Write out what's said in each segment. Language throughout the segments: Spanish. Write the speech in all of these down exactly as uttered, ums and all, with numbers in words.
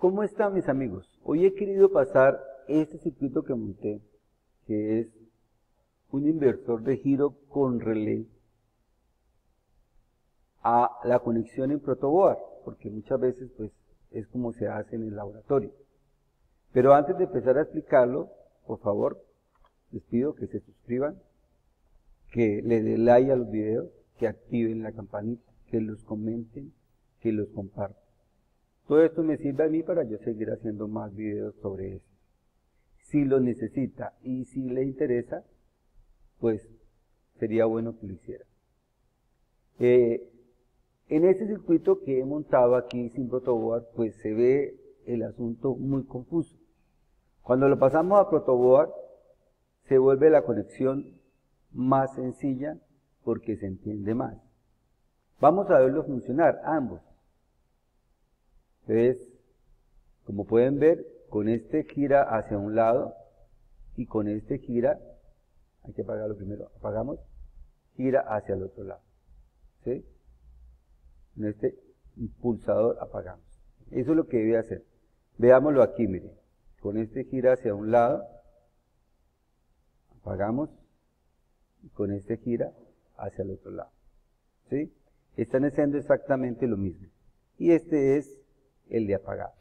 ¿Cómo están mis amigos? Hoy he querido pasar este circuito que monté, que es un inversor de giro con relé, a la conexión en protoboard, porque muchas veces pues es como se hace en el laboratorio. Pero antes de empezar a explicarlo, por favor, les pido que se suscriban, que le den like a los videos, que activen la campanita, que los comenten, que los compartan. Todo esto me sirve a mí para yo seguir haciendo más videos sobre eso. Si lo necesita y si le interesa, pues sería bueno que lo hiciera. Eh, en este circuito que he montado aquí sin protoboard, pues se ve el asunto muy confuso. Cuando lo pasamos a protoboard, se vuelve la conexión más sencilla porque se entiende más. Vamos a verlo funcionar, ambos. Entonces, como pueden ver, con este gira hacia un lado y con este gira, hay que apagarlo primero, apagamos, gira hacia el otro lado. ¿Sí? En este impulsador apagamos. Eso es lo que debe hacer. Veámoslo aquí, miren. Con este gira hacia un lado, apagamos, y con este gira hacia el otro lado. ¿Sí? Están haciendo exactamente lo mismo. Y este es el de apagar.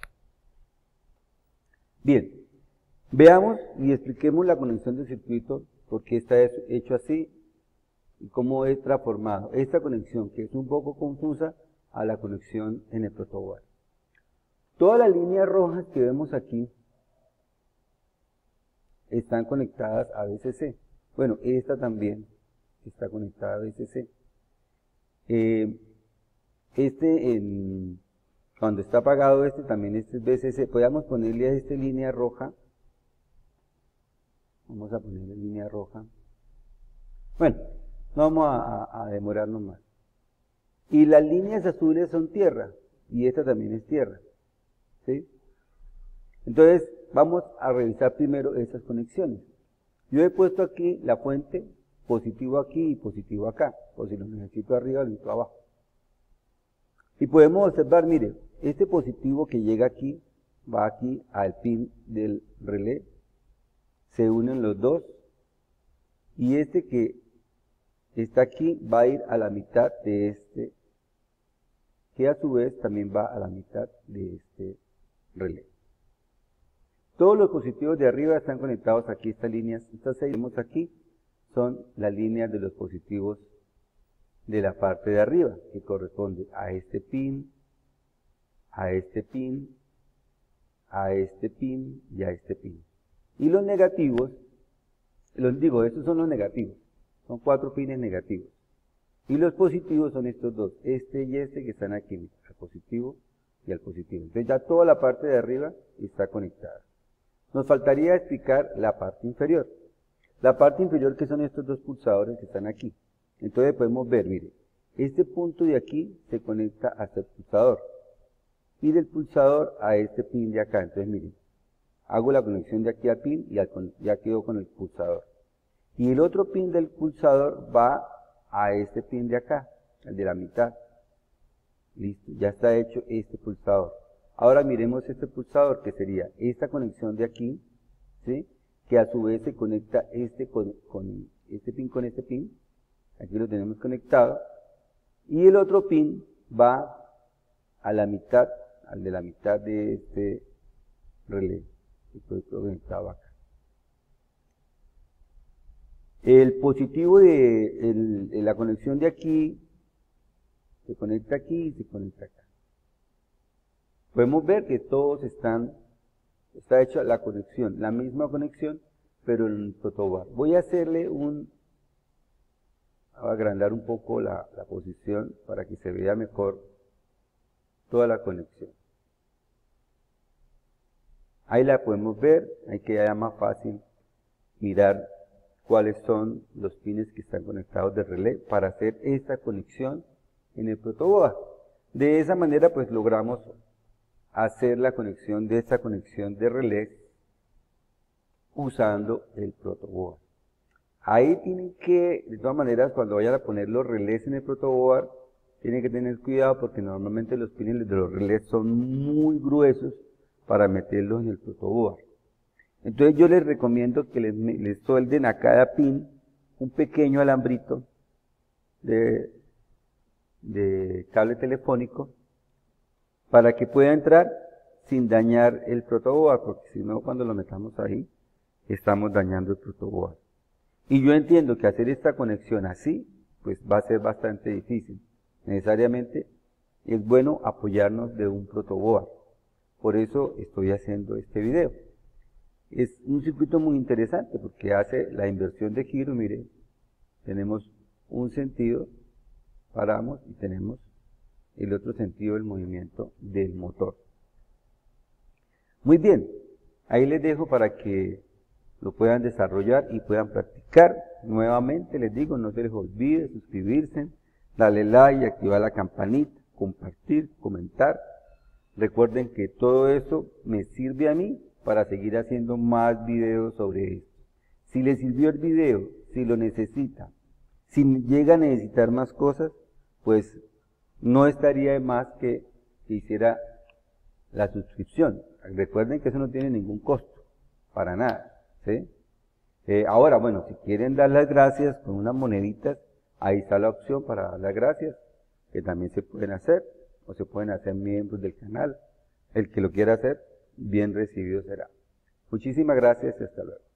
Bien, veamos y expliquemos la conexión del circuito, porque está hecho así y cómo es transformado esta conexión, que es un poco confusa, a la conexión en el protoboard. Todas las líneas rojas que vemos aquí están conectadas a V C C. Bueno, esta también está conectada a V C C. Eh, este, en, cuando está apagado este, también este es V C C. Podríamos ponerle a esta línea roja. Vamos a ponerle línea roja. Bueno, no vamos a, a, a demorarnos más. Y las líneas azules son tierra, y esta también es tierra. ¿Sí? Entonces, vamos a revisar primero esas conexiones. Yo he puesto aquí la fuente, positivo aquí y positivo acá, por si lo necesito arriba o lo necesito abajo. Y podemos observar, mire, este positivo que llega aquí, va aquí al pin del relé, se unen los dos, y este que está aquí va a ir a la mitad de este, que a su vez también va a la mitad de este relé. Todos los positivos de arriba están conectados aquí, estas líneas, estas seis que vemos aquí, son las líneas de los positivos de la parte de arriba, que corresponde a este pin, a este pin, a este pin y a este pin. Y los negativos, los digo, estos son los negativos, son cuatro pines negativos. Y los positivos son estos dos, este y este que están aquí, el positivo y el positivo. Entonces ya toda la parte de arriba está conectada. Nos faltaría explicar la parte inferior. La parte inferior, que son estos dos pulsadores que están aquí. Entonces podemos ver, mire, este punto de aquí se conecta hasta el pulsador. Y del pulsador a este pin de acá. Entonces miren, hago la conexión de aquí al pin y al, ya quedo con el pulsador. Y el otro pin del pulsador va a este pin de acá, el de la mitad. Listo, ya está hecho este pulsador. Ahora miremos este pulsador, que sería esta conexión de aquí, ¿sí? Que a su vez se conecta este con, con este pin con este pin. Aquí lo tenemos conectado. Y el otro pin va a la mitad, al de la mitad de este relé, que estoy conectado acá. El positivo de, el, de la conexión de aquí se conecta aquí y se conecta acá. Podemos ver que todos están, está hecha la conexión, la misma conexión, pero en el protoboard. Voy a hacerle un, voy a agrandar un poco la, la posición para que se vea mejor toda la conexión. Ahí la podemos ver, ahí queda más fácil mirar cuáles son los pines que están conectados de relé para hacer esta conexión en el protoboard. De esa manera pues logramos hacer la conexión de esta conexión de relés usando el protoboard. Ahí tienen que, de todas maneras, cuando vayan a poner los relés en el protoboard, tienen que tener cuidado porque normalmente los pines de los relés son muy gruesos para meterlos en el protoboard. Entonces yo les recomiendo que les, les suelden a cada pin un pequeño alambrito de, de cable telefónico para que pueda entrar sin dañar el protoboard, porque si no, cuando lo metamos ahí, estamos dañando el protoboard. Y yo entiendo que hacer esta conexión así, pues va a ser bastante difícil. Necesariamente es bueno apoyarnos de un protoboard. Por eso estoy haciendo este video. Es un circuito muy interesante porque hace la inversión de giro, mire, tenemos un sentido, paramos y tenemos el otro sentido del movimiento del motor. Muy bien, ahí les dejo para que lo puedan desarrollar y puedan practicar. Nuevamente les digo, no se les olvide suscribirse, darle like, activar la campanita, compartir, comentar. Recuerden que todo eso me sirve a mí para seguir haciendo más videos sobre esto. Si les sirvió el video, si lo necesita, si llega a necesitar más cosas, pues no estaría de más que, que hiciera la suscripción. Recuerden que eso no tiene ningún costo, para nada, ¿sí? Eh, ahora, bueno, si quieren dar las gracias con unas moneditas, ahí está la opción para dar las gracias, que también se pueden hacer, o se pueden hacer miembros del canal. El que lo quiera hacer, bien recibido será. Muchísimas gracias y hasta luego.